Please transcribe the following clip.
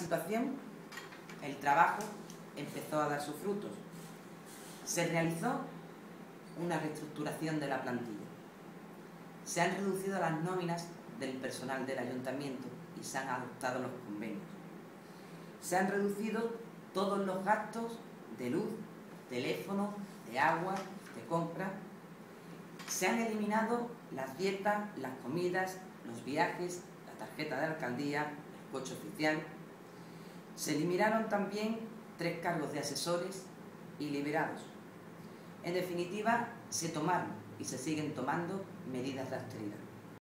situación, el trabajo empezó a dar sus frutos. Se realizó una reestructuración de la plantilla. Se han reducido las nóminas del personal del ayuntamiento y se han adoptado los convenios. Se han reducido todos los gastos de luz, teléfono, de agua, de compra. Se han eliminado las dietas, las comidas, los viajes, la tarjeta de alcaldía, el coche oficial. Se eliminaron también 3 cargos de asesores y liberados. En definitiva, se tomaron y se siguen tomando medidas de austeridad.